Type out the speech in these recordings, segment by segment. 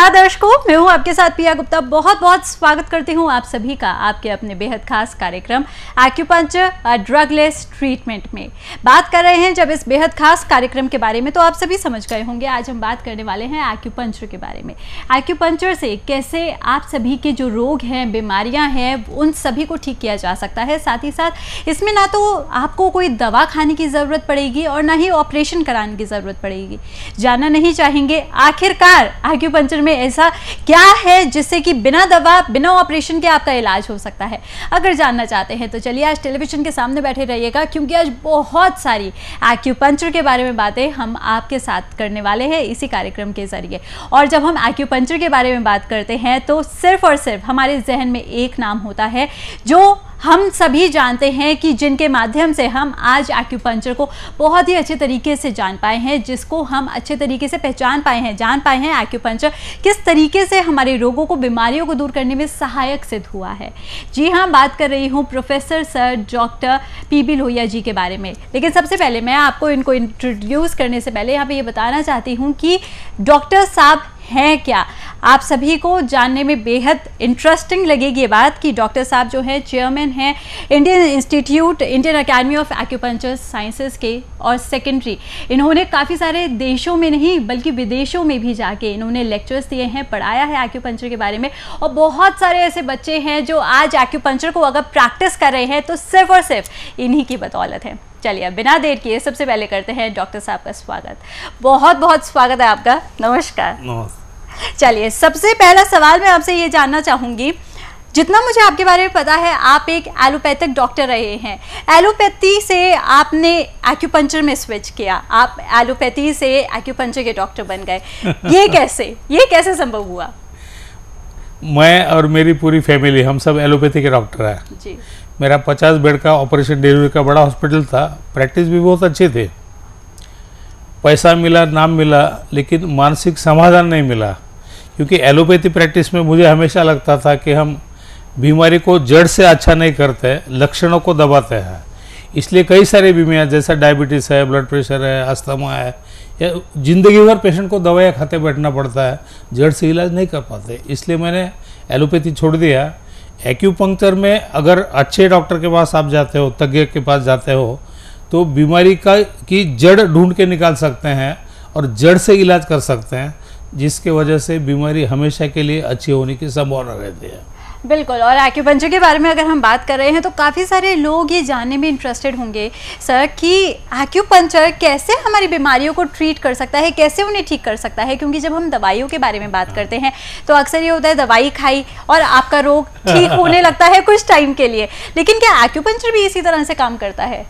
नमस्कार दर्शकों, मैं हूं आपके साथ पिया गुप्ता। बहुत बहुत स्वागत करती हूं आप सभी का आपके अपने बेहद खास कार्यक्रम एक्यूपंक्चर ड्रगलेस ट्रीटमेंट में। बात कर रहे हैं जब इस बेहद खास कार्यक्रम के बारे में, तो आप सभी समझ गए होंगे आज हम बात करने वाले हैं एक्यूपंक्चर के बारे में। एक्यूपंक्चर से कैसे आप सभी के जो रोग हैं, बीमारियां हैं, उन सभी को ठीक किया जा सकता है। साथ ही साथ इसमें ना तो आपको कोई दवा खाने की ज़रूरत पड़ेगी और ना ही ऑपरेशन कराने की ज़रूरत पड़ेगी। जानना नहीं चाहेंगे आखिरकार एक्यूपंक्चर में ऐसा क्या है जिससे कि बिना दवा बिना ऑपरेशन के आपका इलाज हो सकता है। अगर जानना चाहते हैं तो चलिए आज टेलीविजन के सामने बैठे रहिएगा, क्योंकि आज बहुत सारी एक्यूपंक्चर के बारे में बातें हम आपके साथ करने वाले हैं इसी कार्यक्रम के जरिए। और जब हम एक्यूपंक्चर के बारे में बात करते हैं तो सिर्फ और सिर्फ हमारे जहन में एक नाम होता है जो हम सभी जानते हैं कि जिनके माध्यम से हम आज एक्यूपंक्चर को बहुत ही अच्छे तरीके से जान पाए हैं, जिसको हम अच्छे तरीके से पहचान पाए हैं, जान पाए हैं एक्यूपंक्चर किस तरीके से हमारे रोगों को, बीमारियों को दूर करने में सहायक सिद्ध हुआ है। जी हाँ, बात कर रही हूँ professor sir doctor P B Lohia ji बारे में। लेकिन सबसे पहले मैं आपको इनको इंट्रोड्यूस करने से पहले यहाँ पे ये बताना चाहती हूँ कि डॉक्टर साहब हैं क्या। आप सभी को जानने में बेहद इंटरेस्टिंग लगेगी ये बात कि डॉक्टर साहब जो है चेयरमैन हैं Indian institute, Indian academy of acupuncture sciences के, और सेकेंडरी इन्होंने काफ़ी सारे देशों में नहीं बल्कि विदेशों में भी जाके इन्होंने लेक्चर्स दिए हैं, पढ़ाया है एक्यूपंक्चर के बारे में। और बहुत सारे ऐसे बच्चे हैं जो आज एक्यूपंक्चर को अगर प्रैक्टिस कर रहे हैं तो सिर्फ और सिर्फ इन्हीं की बदौलत है। चलिए अब बिना देर किए सबसे पहले करते हैं डॉक्टर साहब का स्वागत। बहुत बहुत स्वागत है आपका। नमस्कार। चलिए सबसे पहला सवाल मैं आपसे ये जानना चाहूँगी, जितना मुझे आपके बारे में पता है आप एक एलोपैथिक डॉक्टर रहे हैं। एलोपैथी से आपने एक्यूपंक्चर में स्विच किया, आप एलोपैथी से एक्यूपंक्चर के डॉक्टर बन गए। ये कैसे संभव हुआ? मैं और मेरी पूरी फैमिली हम सब एलोपैथी के डॉक्टर हैं जी। मेरा 50 बेड का ऑपरेशन डिलीवरी का बड़ा हॉस्पिटल था, प्रैक्टिस भी बहुत अच्छे थे, पैसा मिला, नाम मिला, लेकिन मानसिक समाधान नहीं मिला। क्योंकि एलोपैथी प्रैक्टिस में मुझे हमेशा लगता था कि हम बीमारी को जड़ से अच्छा नहीं करते, लक्षणों को दबाते हैं। इसलिए कई सारी बीमारियाँ जैसा डायबिटीज़ है, ब्लड प्रेशर है, अस्थमा है, या जिंदगी भर पेशेंट को दवाइयाँ खाते बैठना पड़ता है, जड़ से इलाज नहीं कर पाते। इसलिए मैंने एलोपैथी छोड़ दिया। एक्यूपंक्चर में अगर अच्छे डॉक्टर के पास आप जाते हो, तज्ञ के पास जाते हो, तो बीमारी की जड़ ढूंढ के निकाल सकते हैं और जड़ से इलाज कर सकते हैं, जिसके वजह से बीमारी हमेशा के लिए अच्छी होने की संभावना रहती है। बिल्कुल। और एक्यूपंक्चर के बारे में अगर हम बात कर रहे हैं तो काफ़ी सारे लोग ये जानने में इंटरेस्टेड होंगे सर कि एक्यूपंक्चर कैसे हमारी बीमारियों को ट्रीट कर सकता है, कैसे उन्हें ठीक कर सकता है। क्योंकि जब हम दवाइयों के बारे में बात करते हैं तो अक्सर ये होता है दवाई खाई और आपका रोग ठीक होने लगता है कुछ टाइम के लिए, लेकिन क्या एक्यूपंक्चर भी इसी तरह से काम करता है?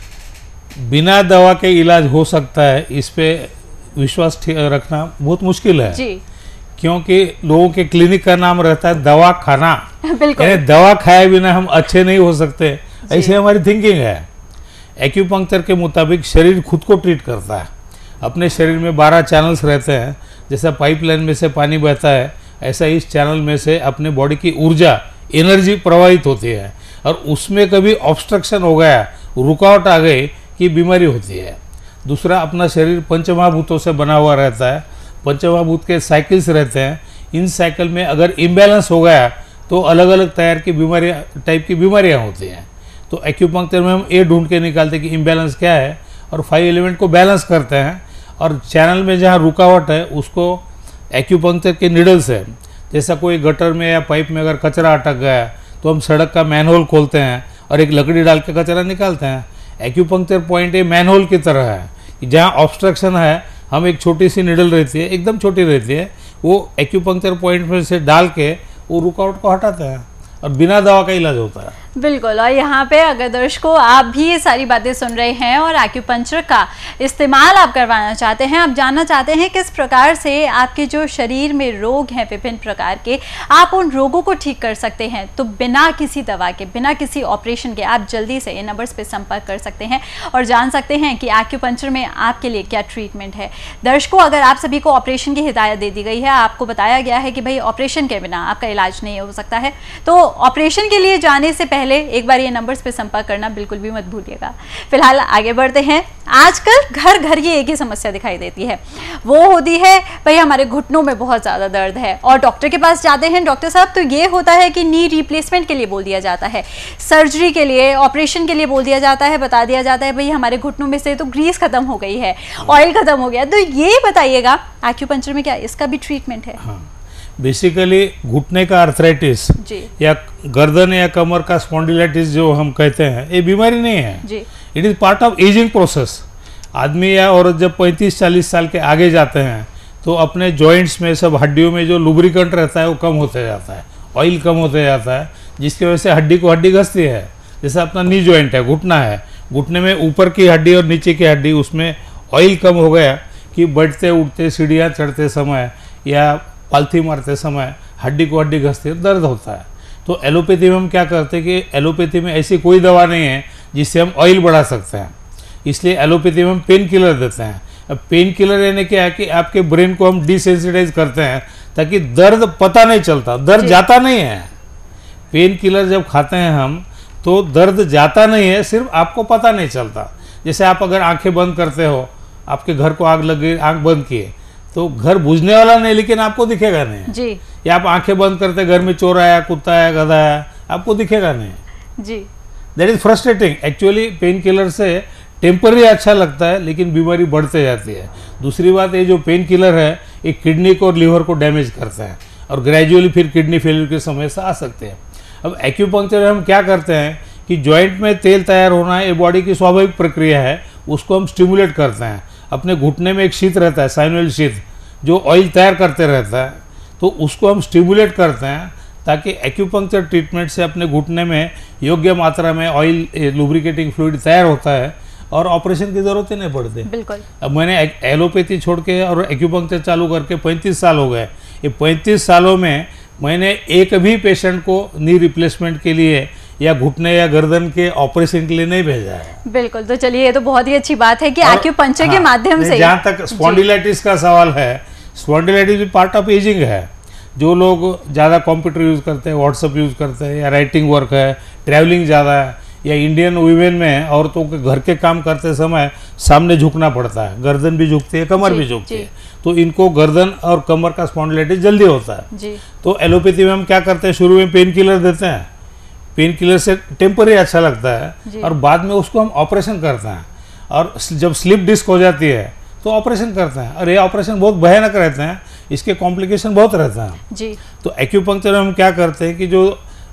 बिना दवा के इलाज हो सकता है, इस पे विश्वास रखना बहुत मुश्किल है जी। क्योंकि लोगों के क्लिनिक का नाम रहता है दवा खाना। यानी दवा खाए बिना हम अच्छे नहीं हो सकते, ऐसे हमारी थिंकिंग है। एक्यूपंक्चर के मुताबिक शरीर खुद को ट्रीट करता है। अपने शरीर में 12 चैनल्स रहते हैं। जैसा पाइपलाइन में से पानी बहता है, ऐसा इस चैनल में से अपने बॉडी की ऊर्जा, एनर्जी प्रवाहित होती है, और उसमें कभी ऑब्स्ट्रक्शन हो गया, रुकावट आ गई की बीमारी होती है। दूसरा, अपना शरीर पंचमहाभूतों से बना हुआ रहता है। पंचमहाभूत के साइकिल्स रहते हैं। इन साइकिल में अगर इम्बैलेंस हो गया तो अलग अलग टाइप की बीमारियां होती हैं। तो एक्यूपंक्चर में हम ये ढूंढ के निकालते हैं कि इम्बैलेंस क्या है और 5 एलिमेंट को बैलेंस करते हैं। और चैनल में जहाँ रुकावट है उसको एक्यूपंक्चर के नीडल से, जैसा कोई गटर में या पाइप में अगर कचरा अटक गया तो हम सड़क का मैनहोल खोलते हैं और एक लकड़ी डाल के कचरा निकालते हैं। एक्यूपंक्चर पॉइंट ये मैनहोल की तरह है, जहाँ ऑब्स्ट्रक्शन है हम एक छोटी सी निडल रहती है, एकदम छोटी रहती है, वो एक्यूपंक्चर पॉइंट में से डाल के वो रुकावट को हटाते हैं और बिना दवा का इलाज होता है। बिल्कुल। और यहाँ पे अगर दर्शकों आप भी ये सारी बातें सुन रहे हैं और एक्यूपंक्चर का इस्तेमाल आप करवाना चाहते हैं, आप जानना चाहते हैं किस प्रकार से आपके जो शरीर में रोग हैं विभिन्न प्रकार के, आप उन रोगों को ठीक कर सकते हैं, तो बिना किसी दवा के, बिना किसी ऑपरेशन के आप जल्दी से इन नंबर्स पे संपर्क कर सकते हैं और जान सकते हैं कि एक्यूपंक्चर में आपके लिए क्या ट्रीटमेंट है। दर्शकों, अगर आप सभी को ऑपरेशन की हिदायत दे दी गई है, आपको बताया गया है कि भाई ऑपरेशन के बिना आपका इलाज नहीं हो सकता है, तो ऑपरेशन के लिए जाने से पहले एक बार ये नंबर्स पे संपर्क करना बिल्कुल भी मत भूलिएगा। फिलहाल आगे बढ़ते हैं। आजकल घर घर ये एक ही समस्या दिखाई देती है, वो होती है भाई हमारे घुटनों में बहुत ज़्यादा दर्द है और डॉक्टर के पास जाते हैं डॉक्टर साहब तो ये होता है कि नी रिप्लेसमेंट के लिए बोल दिया जाता है, सर्जरी के लिए, ऑपरेशन के लिए बोल दिया जाता है, बता दिया जाता है भाई हमारे घुटनों में से तो ग्रीस खत्म हो गई है, ऑयल खत्म हो गया। तो ये बताइएगा एक्यूपंक्चर में क्या इसका भी ट्रीटमेंट है? हाँ, बेसिकली घुटने का आर्थराइटिस या गर्दन या कमर का स्पॉन्डिलाइटिस जो हम कहते हैं, ये बीमारी नहीं है, it is part of aging process. आदमी या औरत जब 35-40 साल के आगे जाते हैं तो अपने जॉइंट्स में, सब हड्डियों में जो लुब्रिकेंट रहता है वो कम होते जाता है, ऑयल कम होते जाता है, जिसकी वजह से हड्डी को हड्डी घसती है। जैसे अपना नी जॉइंट है, घुटना है, घुटने में ऊपर की हड्डी और नीचे की हड्डी, उसमें ऑयल कम हो गया कि बैठते उठते, सीढ़ियाँ चढ़ते समय या पालथी मारते समय हड्डी को हड्डी घसती है, दर्द होता है। तो एलोपैथी में हम क्या करते हैं कि एलोपैथी में ऐसी कोई दवा नहीं है जिससे हम ऑयल बढ़ा सकते हैं, इसलिए एलोपैथी में हम पेन किलर देते हैं। अब पेन किलर यानी क्या है कि आपके ब्रेन को हम डिसेंसिटाइज करते हैं ताकि दर्द पता नहीं चलता, दर्द जाता नहीं है। पेन किलर जब खाते हैं हम तो दर्द जाता नहीं है, सिर्फ आपको पता नहीं चलता। जैसे आप अगर आंखें बंद करते हो, आपके घर को आग लग गई, आंख बंद किए तो घर बुझने वाला नहीं, लेकिन आपको दिखेगा नहीं जी। या आप आंखें बंद करते, घर में चोर आया, कुत्ता आया, गधा आया, आपको दिखेगा नहीं जी। That is frustrating. Actually pain killer से टेम्पररी अच्छा लगता है लेकिन बीमारी बढ़ते जाती है। दूसरी बात, ये जो पेन किलर है ये किडनी को और लीवर को डैमेज करता है और ग्रेजुअली फिर किडनी फेलियर की समस्या आ सकते हैं। अब एक्यूपंक्चर में हम क्या करते हैं कि जॉइंट में तेल तैयार होना है, ये बॉडी की स्वाभाविक प्रक्रिया है, उसको हम स्टिमुलेट करते हैं। अपने घुटने में एक शीत रहता है, साइनोइड शीत, जो ऑयल तैयार करते रहता है, तो उसको हम स्टिमुलेट करते हैं ताकि एक्यूपंक्चर ट्रीटमेंट से अपने घुटने में योग्य मात्रा में ऑयल, लुब्रिकेटिंग फ्लूइड तैयार होता है और ऑपरेशन की जरूरत ही नहीं पड़ती। बिल्कुल। अब मैंने एलोपैथी छोड़ के और एक्यूपंक्चर चालू करके 35 साल हो गए। ये 35 सालों में मैंने एक भी पेशेंट को नी रिप्लेसमेंट के लिए या घुटने या गर्दन के ऑपरेशन के लिए नहीं भेजा है। बिल्कुल। तो चलिए, ये तो बहुत ही अच्छी बात है कि एक्यूपंक्चर के माध्यम से। जहाँ तक स्पॉन्डिलाइटिस का सवाल है, स्पॉन्डिलाइटिस भी पार्ट ऑफ एजिंग है। जो लोग ज़्यादा कंप्यूटर यूज़ करते हैं, व्हाट्सअप यूज़ करते हैं, या राइटिंग वर्क है, ट्रैवलिंग ज़्यादा है, या इंडियन वुमेन में औरतों के घर के काम करते समय सामने झुकना पड़ता है, गर्दन भी झुकती है, कमर भी झुकती है, तो इनको गर्दन और कमर का स्पॉन्डिलाइटिस जल्दी होता है। तो एलोपैथी में हम क्या करते हैं, शुरू में पेन किलर देते हैं, पेन किलर से टेम्पररी अच्छा लगता है और बाद में उसको हम ऑपरेशन करते हैं, और जब स्लिप डिस्क हो जाती है तो ऑपरेशन करते हैं, और ये ऑपरेशन बहुत भयानक रहते हैं, इसके कॉम्प्लिकेशन बहुत रहते हैं जी। तो एक्यूपंक्चर में हम क्या करते हैं कि जो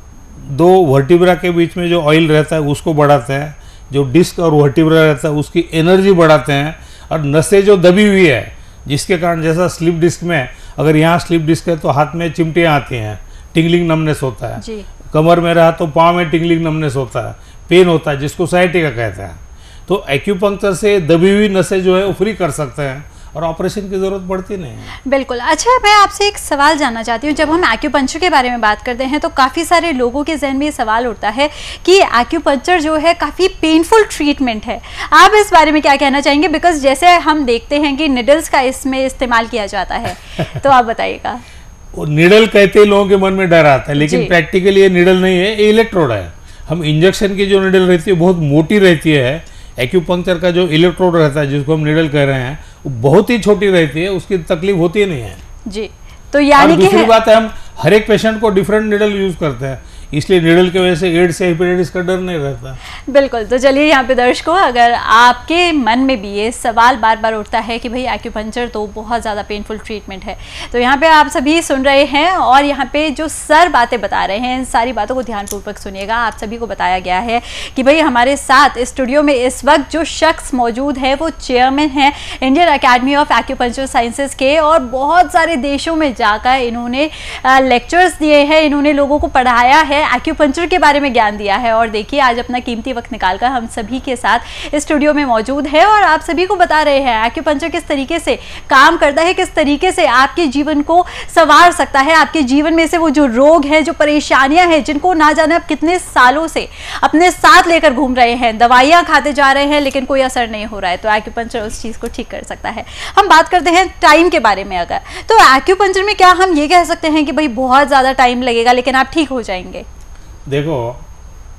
दो वर्टिब्रा के बीच में जो ऑयल रहता है उसको बढ़ाते हैं, जो डिस्क और वर्टिब्रा रहता है उसकी एनर्जी बढ़ाते हैं, और नसें जो दबी हुई है जिसके कारण, जैसा स्लिप डिस्क में अगर यहाँ स्लिप डिस्क है तो हाथ में चिमटियाँ आती हैं, टिंगलिंग नमनेस होता है जी। कमर में रहा तो पाँव में टिंगलिंग नमनेस होता है, पेन होता है, जिसको साइटिका कहते हैं। तो एक्यूपंक्चर से दबी हुई नसें जो है वो फ्री कर सकते हैं और ऑपरेशन की जरूरत पड़ती नहीं है। बिल्कुल। अच्छा, मैं आपसे एक सवाल जानना चाहती हूँ। जब हम एक्यूपंक्चर के बारे में बात करते हैं तो काफ़ी सारे लोगों के जहन में ये सवाल उठता है कि एक्यूपंक्चर जो है काफ़ी पेनफुल ट्रीटमेंट है। आप इस बारे में क्या कहना चाहेंगे? बिकॉज जैसे हम देखते हैं कि निडल्स का इसमें इस्तेमाल किया जाता है, तो आप बताइएगा। वो निडल कहते ही लोगों के मन में डर आता है, लेकिन प्रैक्टिकली ये निडल नहीं है, ये इलेक्ट्रोड है। हम इंजेक्शन की जो निडल रहती है बहुत मोटी रहती है, एक्यूपंक्चर का जो इलेक्ट्रोड रहता है जिसको हम निडल कह रहे हैं वो बहुत ही छोटी रहती है, उसकी तकलीफ होती नहीं है जी। तो यानी कि दूसरी बात है, हम हर एक पेशेंट को डिफरेंट निडल यूज करते हैं, इसलिए निडल की वजह से एड्स या हेपेटाइटिस का डर नहीं रहता। बिल्कुल। तो चलिए, यहाँ पे दर्शकों, अगर आपके मन में भी ये सवाल बार बार उठता है कि भाई एक्यूपंक्चर तो बहुत ज़्यादा पेनफुल ट्रीटमेंट है, तो यहाँ पे आप सभी सुन रहे हैं और यहाँ पे जो सर बातें बता रहे हैं, इन सारी बातों को ध्यानपूर्वक सुनिएगा। आप सभी को बताया गया है कि भाई हमारे साथ स्टूडियो में इस वक्त जो शख्स मौजूद है वो चेयरमैन है Indian academy of acupuncture sciences के, और बहुत सारे देशों में जाकर इन्होंने लेक्चर्स दिए हैं, इन्होंने लोगों को पढ़ाया है, एक्यूपंक्चर के बारे में ज्ञान दिया है। और देखिए, आज अपना कीमती वक्त निकालकर हम सभी के साथ स्टूडियो में मौजूद है और आप सभी को बता रहे हैं एक्यूपंक्चर किस तरीके से काम करता है, किस तरीके से आपके जीवन को संवार सकता है, आपके जीवन में से वो जो रोग हैं, जो परेशानियां हैं, जिनको ना जाने आप कितने सालों से अपने साथ लेकर घूम रहे हैं, दवाइयां खाते जा रहे हैं लेकिन कोई असर नहीं हो रहा है, तो एक्यूपंक्चर उस चीज को ठीक कर सकता है। हम बात करते हैं टाइम के बारे में, अगर तो एक्यूपंक्चर में क्या हम ये कह सकते हैं कि भाई बहुत ज्यादा टाइम लगेगा लेकिन आप ठीक हो जाएंगे? देखो,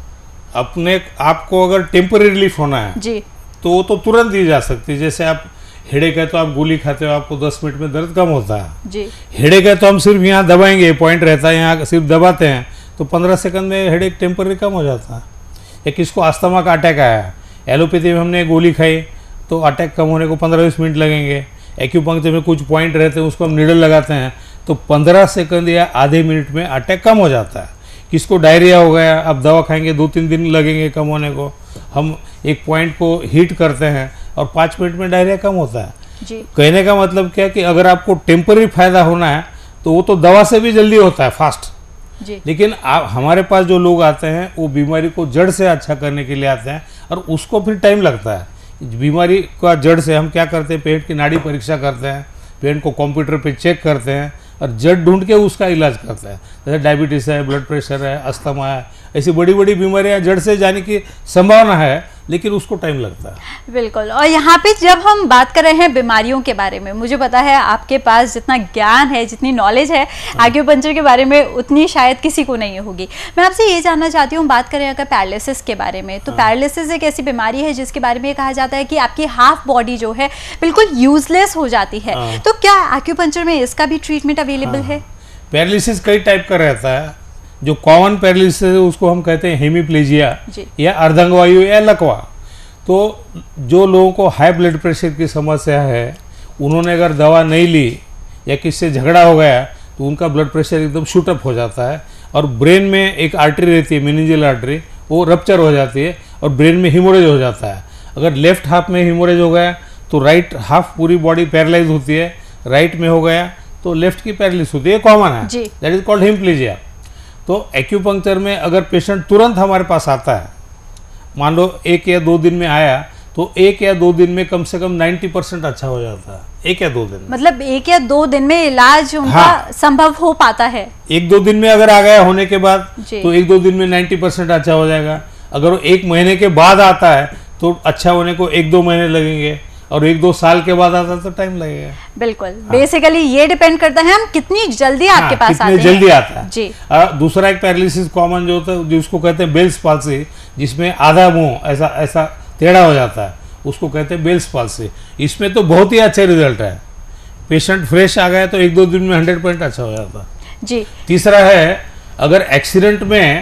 अपने आपको अगर टेम्पररी रिलीफ होना है जी, तो वो तो तुरंत दी जा सकती है। जैसे आप हेडेक है तो आप गोली खाते हो, आपको 10 मिनट में दर्द कम होता है जी। हेडेक है तो हम सिर्फ यहाँ दबाएंगे, पॉइंट रहता है यहाँ सिर्फ दबाते हैं तो 15 सेकंड में हेडेक टेम्पररी कम हो जाता है। या किसको अस्थमा का अटैक आया, एलोपैथी में हमने गोली खाई तो अटैक कम होने को 15-20 मिनट लगेंगे। एक्यूपंक्चर में कुछ पॉइंट रहते हैं, उसको हम नीडल लगाते हैं तो 15 सेकंड या आधे मिनट में अटैक कम हो जाता है। किसको डायरिया हो गया, अब दवा खाएंगे 2-3 दिन लगेंगे कम होने को। हम एक पॉइंट को हीट करते हैं और 5 मिनट में डायरिया कम होता है जी। कहने का मतलब क्या कि अगर आपको टेम्पररी फायदा होना है तो वो तो दवा से भी जल्दी होता है, फास्ट जी। लेकिन हमारे पास जो लोग आते हैं वो बीमारी को जड़ से अच्छा करने के लिए आते हैं और उसको फिर टाइम लगता है। बीमारी का जड़ से हम क्या करते हैं, पेट की नाड़ी परीक्षा करते हैं, पेट को कंप्यूटर पे चेक करते हैं और जड़ ढूंढ के उसका इलाज करते हैं। जैसे डायबिटीज़ है, ब्लड प्रेशर है, अस्थमा है, ऐसी बड़ी बड़ी बीमारियां जड़ से जाने की संभावना है, लेकिन उसको टाइम लगता है। बिल्कुल। और यहाँ पे जब हम बात कर रहे हैं बीमारियों के बारे में, मुझे पता है आपके पास जितना ज्ञान है, जितनी नॉलेज है एक्यूपंक्चर के बारे में, उतनी शायद किसी को नहीं होगी। मैं आपसे ये जानना चाहती हूँ, बात करें अगर पैरालिसिस के बारे में, तो पैरालिसिस एक ऐसी बीमारी है जिसके बारे में कहा जाता है कि आपकी हाफ बॉडी जो है बिल्कुल यूजलेस हो जाती है। तो क्या एक्यूपंक्चर में इसका भी ट्रीटमेंट अवेलेबल है? पैरालिसिस कई टाइप का रहता है। जो कॉमन पैरालिसिस है उसको हम कहते हैं हेमीप्लेजिया या अर्धंगवायु या लकवा। तो जो लोगों को हाई ब्लड प्रेशर की समस्या है, उन्होंने अगर दवा नहीं ली या किसी से झगड़ा हो गया तो उनका ब्लड प्रेशर एकदम शूटअप हो जाता है और ब्रेन में एक आर्टरी रहती है, मेनिंजियल आर्टरी, वो रप्चर हो जाती है और ब्रेन में हीमोरेज हो जाता है। अगर लेफ्ट हाफ में हीमोरेज हो गया तो राइट हाफ पूरी बॉडी पैरालाइज होती है, राइट में हो गया तो लेफ्ट की पैरालिसिस होती है, कॉमन है, दैट इज कॉल्ड हेमीप्लेजिया। तो एक्यूपंक्चर में अगर पेशेंट तुरंत हमारे पास आता है, मान लो 1 या 2 दिन में आया, तो 1 या 2 दिन में कम से कम 90% अच्छा हो जाता है। 1 या 2 दिन, मतलब 1 या 2 दिन में इलाज उनका संभव हो पाता है। 1-2 दिन में अगर आ गया होने के बाद तो 1-2 दिन में 90% अच्छा हो जाएगा। अगर वो 1 महीने के बाद आता है तो अच्छा होने को 1-2 महीने लगेंगे और 1-2 साल के बाद आता तो टाइम लगेगा। बिल्कुल। बेसिकली ये डिपेंड करता है हम कितनी जल्दी आपके पास आते हैं, जल्दी आता है जी। दूसरा एक पैरालिसिस कॉमन जो होता है जिसको कहते हैं बेल्स पाल्सी, जिसमें आधा मुंह ऐसा टेढ़ा हो जाता है, उसको कहते हैं बेल्स पाल्सी। इसमें तो बहुत ही अच्छे रिजल्ट है, पेशेंट फ्रेश आ गया तो 1-2 दिन में 100% अच्छा हो जाता है जी। तीसरा है, अगर एक्सीडेंट में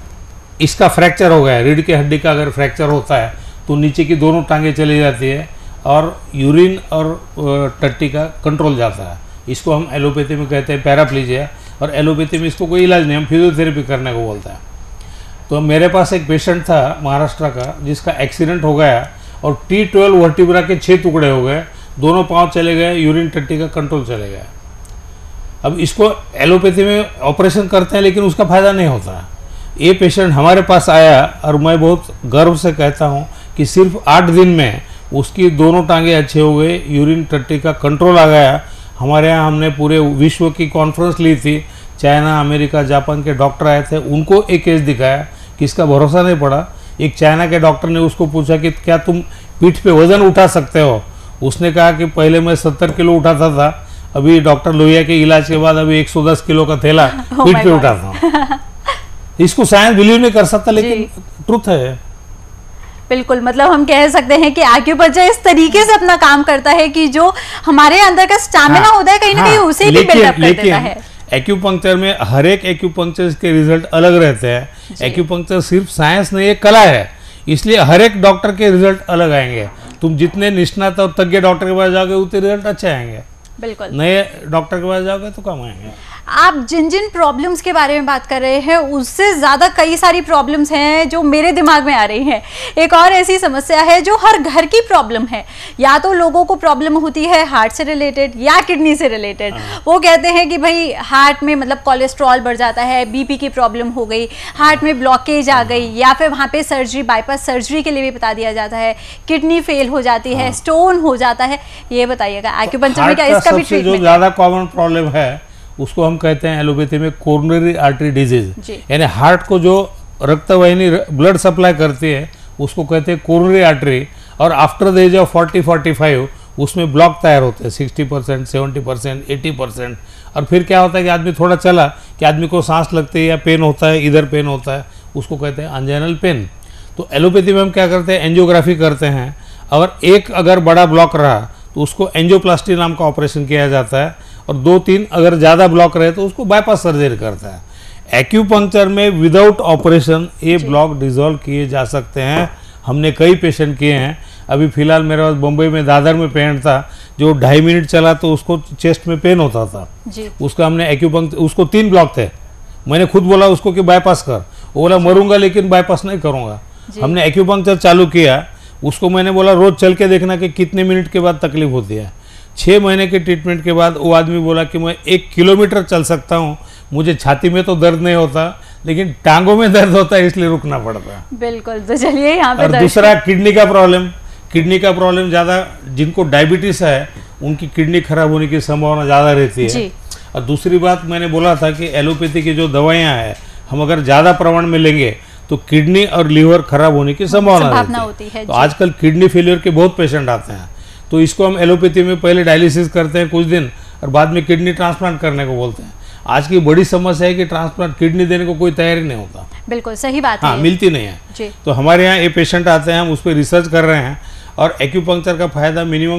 इसका फ्रैक्चर हो गया, रीढ़ की हड्डी का अगर फ्रैक्चर होता है तो नीचे की दोनों टांगे चली जाती है और यूरिन और टट्टी का कंट्रोल जाता है। इसको हम एलोपैथी में कहते हैं पैराप्लीजिया, और एलोपैथी में इसको कोई इलाज नहीं, हम फिजियोथेरेपी करने को बोलते हैं। तो मेरे पास एक पेशेंट था महाराष्ट्र का जिसका एक्सीडेंट हो गया और T12 वर्टिब्रा के 6 टुकड़े हो गए, दोनों पाँव चले गए, यूरिन टट्टी का कंट्रोल चले गया। अब इसको एलोपैथी में ऑपरेशन करते हैं लेकिन उसका फायदा नहीं होता। ये पेशेंट हमारे पास आया और मैं बहुत गर्व से कहता हूँ कि सिर्फ 8 दिन में उसकी दोनों टांगे अच्छे हो गए, यूरिन टट्टी का कंट्रोल आ गया। हमारे यहाँ हमने पूरे विश्व की कॉन्फ्रेंस ली थी, चाइना, अमेरिका, जापान के डॉक्टर आए थे, उनको एक केस दिखाया, किसका भरोसा नहीं पड़ा। एक चाइना के डॉक्टर ने उसको पूछा कि क्या तुम पीठ पे वजन उठा सकते हो? उसने कहा कि पहले मैं 70 किलो उठाता था, अभी डॉक्टर लोहिया के इलाज के बाद अभी 110 किलो का थैला पीठ पे उठाता हूँ। इसको साइंस बिलीव नहीं कर सकता लेकिन ट्रुथ है। बिल्कुल, मतलब हम कह सकते हैं कि एक्यूपंक्चर इस तरीके से अपना काम करता है कि जो हमारे अंदर का स्टैमिना होता है कहीं ना कहीं उसे भी बिल्डअप कर देता है। एक्यूपंक्चर में हर एक एक्यूपंक्चर के रिजल्ट अलग रहते हैं। एक्यूपंक्चर सिर्फ साइंस नहीं, एक कला है, इसलिए हर एक डॉक्टर के रिजल्ट अलग आएंगे। तुम जितने निष्णात और तज्ञ डॉक्टर के पास जाओगे उतने रिजल्ट अच्छे आएंगे, बिल्कुल नए डॉक्टर के पास जाओगे तो कम आएंगे। आप जिन जिन प्रॉब्लम्स के बारे में बात कर रहे हैं उससे ज़्यादा कई सारी प्रॉब्लम्स हैं जो मेरे दिमाग में आ रही हैं। एक और ऐसी समस्या है जो हर घर की प्रॉब्लम है, या तो लोगों को प्रॉब्लम होती है हार्ट से रिलेटेड या किडनी से रिलेटेड। वो कहते हैं कि भाई हार्ट में मतलब कोलेस्ट्रॉल बढ़ जाता है, बीपी की प्रॉब्लम हो गई, हार्ट में ब्लॉकेज आ गई, या फिर वहाँ पे सर्जरी, बाईपास सर्जरी के लिए भी बता दिया जाता है, किडनी फेल हो जाती है, स्टोन हो जाता है। ये बताइएगा एक्यूपंक्चर में क्या इसका भी ट्रीटमेंट? जो ज़्यादा कॉमन प्रॉब्लम है उसको हम कहते हैं एलोपैथी में कोरोनरी आर्टरी डिजीज, यानी हार्ट को जो रक्तवाहिनी ब्लड सप्लाई करती है उसको कहते हैं कोरोनरी आर्टरी। और आफ्टर द एज ऑफ 40-45 उसमें ब्लॉक तैयार होते हैं 60%, 70%, 80%। और फिर क्या होता है कि आदमी थोड़ा चला कि आदमी को सांस लगती है या पेन होता है, इधर पेन होता है, उसको कहते हैं अंजाइनल पेन। तो एलोपैथी में हम क्या करते हैं, एंजियोग्राफी करते हैं, और एक अगर बड़ा ब्लॉक रहा तो उसको एंजियोप्लास्टी नाम का ऑपरेशन किया जाता है, और 2-3 अगर ज़्यादा ब्लॉक रहे तो उसको बाईपास सर्जरी करता है। एक्यूपंक्चर में विदाउट ऑपरेशन ये ब्लॉक डिसॉल्व किए जा सकते हैं। हमने कई पेशेंट किए हैं। अभी फिलहाल मेरे पास बम्बई में दादर में पेशेंट था जो 2.5 मिनट चला तो उसको चेस्ट में पेन होता था जी। उसका हमने एक्यूपंक्चर, उसको 3 ब्लॉक थे, मैंने खुद बोला उसको कि बाईपास कर, वो बोला मरूंगा लेकिन बाईपास नहीं करूंगा। हमने एक्यूपंक्चर चालू किया, उसको मैंने बोला रोज चल के देखना कि कितने मिनट के बाद तकलीफ होती है। 6 महीने के ट्रीटमेंट के बाद वो आदमी बोला कि मैं 1 किलोमीटर चल सकता हूँ, मुझे छाती में तो दर्द नहीं होता लेकिन टांगों में दर्द होता है, इसलिए रुकना पड़ता है। बिल्कुल, तो चलिए यहाँ पे। और दूसरा किडनी का प्रॉब्लम ज़्यादा, जिनको डायबिटीज है उनकी किडनी खराब होने की संभावना ज़्यादा रहती है। और दूसरी बात मैंने बोला था कि एलोपैथी की जो दवाइयाँ हैं हम अगर ज़्यादा प्रमाण में लेंगे तो किडनी और लीवर खराब होने की संभावना होती है। तो आजकल किडनी फेलियर के बहुत पेशेंट आते हैं, तो इसको हम एलोपैथी में पहले डायलिसिस करते हैं कुछ दिन और बाद में किडनी ट्रांसप्लांट करने को बोलते हैं। आज की बड़ी समस्या है कि ट्रांसप्लांट किडनी देने को कोई तैयारी नहीं होता। बिल्कुल सही बात है। हाँ, मिलती नहीं है जी। तो हमारे यहाँ ये पेशेंट आते हैं, हम उस पर रिसर्च कर रहे हैं, और एक्यूपंक्चर का फायदा मिनिमम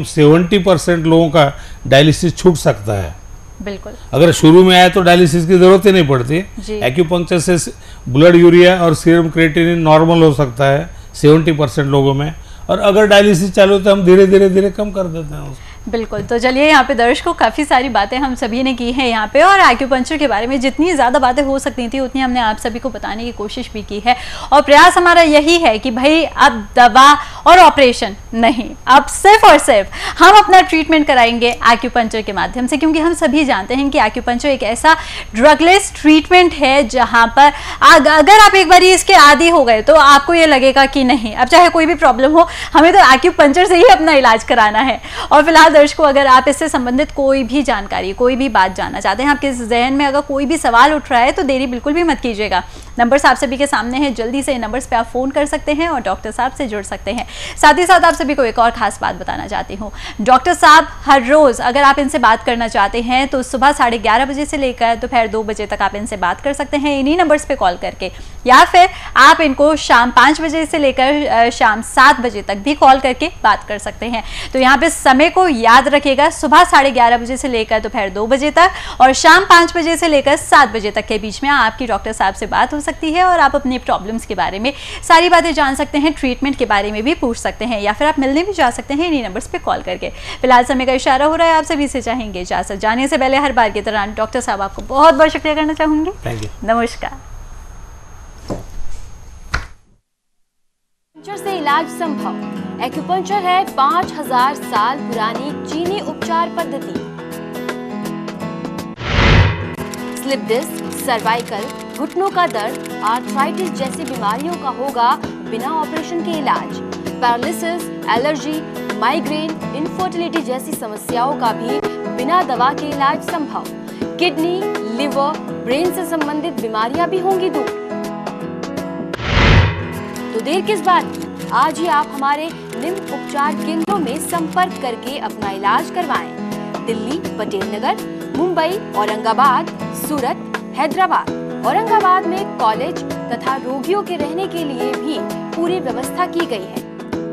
70% लोगों का डायलिसिस छूट सकता है। बिल्कुल, अगर शुरू में आए तो डायलिसिस की जरूरत ही नहीं पड़ती। एक्यूपंक्चर से ब्लड यूरिया और सीरम क्रिएटिनिन नॉर्मल हो सकता है 70% लोगों में, और अगर डायलिसिस चालू हो तो हम धीरे धीरे कम कर देते हैं उसको। बिल्कुल, तो चलिए यहाँ पे दर्शकों काफ़ी सारी बातें हम सभी ने की हैं यहाँ पे, और एक्यूपंक्चर के बारे में जितनी ज़्यादा बातें हो सकती थी उतनी हमने आप सभी को बताने की कोशिश भी की है। और प्रयास हमारा यही है कि भाई अब दवा और ऑपरेशन नहीं, अब सिर्फ और सिर्फ हम अपना ट्रीटमेंट कराएंगे एक्यूपंक्चर के माध्यम से, क्योंकि हम सभी जानते हैं कि एक्यूपंक्चर एक ऐसा ड्रगलेस ट्रीटमेंट है जहाँ पर अगर आप एक बार इसके आदी हो गए तो आपको ये लगेगा कि नहीं, अब चाहे कोई भी प्रॉब्लम हो हमें तो एक्यूपंक्चर से ही अपना इलाज कराना है। और फिलहाल दर्शकों, अगर आप इससे संबंधित कोई भी जानकारी, कोई भी बात जानना चाहते हैं, आपके जहन में अगर कोई भी सवाल उठ रहा है तो देरी बिल्कुल भी मत कीजिएगा। नंबर्स आप सभी के सामने हैं, जल्दी से नंबर्स पे आप फोन कर सकते हैं और डॉक्टर साहब से जुड़ सकते हैं। साथ ही साथ आप सभी को एक और खास बात बताना चाहती हूँ, डॉक्टर साहब हर रोज अगर आप इनसे बात करना चाहते हैं तो सुबह 11:30 बजे से लेकर दोपहर 2 बजे तक आप इनसे बात कर सकते हैं इन्हीं नंबर्स पे कॉल करके, या फिर आप इनको शाम 5 बजे से लेकर शाम 7 बजे तक भी कॉल करके बात कर सकते हैं। तो यहाँ पे समय को याद रखिएगा, सुबह 11:30 बजे से लेकर दोपहर 2 बजे तक और शाम 5 बजे से लेकर 7 बजे तक के बीच में आपकी डॉक्टर साहब से बात हो सकती है, और आप अपनी प्रॉब्लम्स के बारे में सारी बातें जान सकते हैं, ट्रीटमेंट के बारे में भी पूछ सकते हैं, या फिर आप मिलने भी जा सकते हैं इन्हीं नंबर्स पे कॉल करके। फिलहाल समय का इशारा हो रहा है, आप सभी से चाहेंगे इजाजत। जाने से पहले हर बार की तरह डॉक्टर साहब आपको बहुत बहुत शुक्रिया करना चाहूंगी। थैंक यू, नमस्कार। से इलाज संभव। एक्यूपंक्चर है 5000 साल पुरानी चीनी उपचार पद्धति। स्लिप डिस्क, सर्वाइकल, घुटनों का दर्द, आर्थराइटिस जैसी बीमारियों का होगा बिना ऑपरेशन के इलाज। पैरालिसिस, एलर्जी, माइग्रेन, इनफर्टिलिटी जैसी समस्याओं का भी बिना दवा के इलाज संभव। किडनी, लिवर, ब्रेन से संबंधित बीमारियां भी होंगी दूर। तो देर किस बात की, आज ही आप हमारे निम्न उपचार केंद्रों में संपर्क करके अपना इलाज करवाएं। दिल्ली, पटेल नगर, मुंबई, औरंगाबाद, सूरत, हैदराबाद। औरंगाबाद में कॉलेज तथा रोगियों के रहने के लिए भी पूरी व्यवस्था की गई है।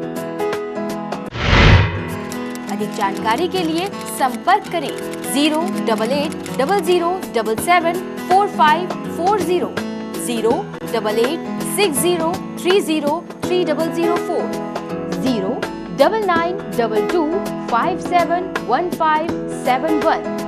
अधिक जानकारी के लिए संपर्क करें 08800774540, 08860303004, 09922571571।